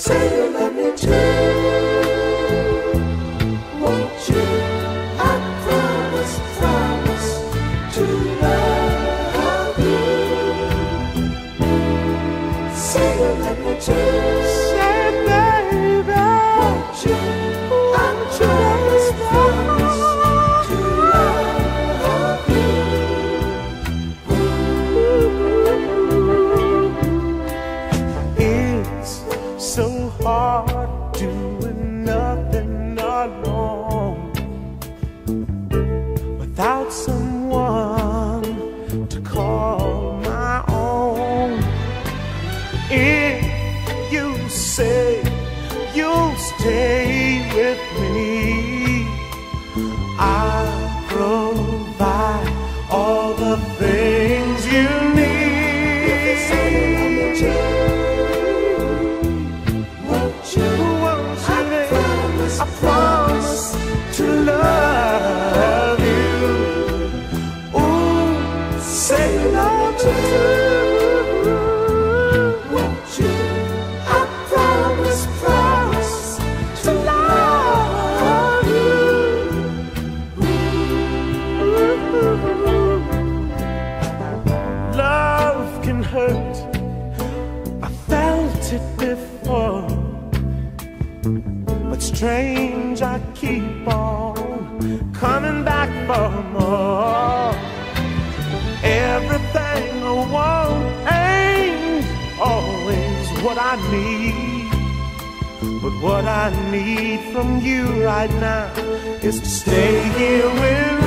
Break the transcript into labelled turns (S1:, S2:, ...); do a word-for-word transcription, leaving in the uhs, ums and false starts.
S1: Say you love me too. Won't you? I promise, promise to love you. Say you love me too. Say, baby, won't you? I promise, promise to love you. It's so hard doing nothing alone without someone to call my own. If you say you'll stay with me, I'll provide all the things you need. If you say you love me too, won't you? Won't you? I promise, I promise to love you. Ooh, say you love me too. Won't you? I promise, promise to love you. Love can hurt. I felt it before, but strange, I keep on coming back for more. Everything I want ain't always what I need, but what I need from you right now is to stay here with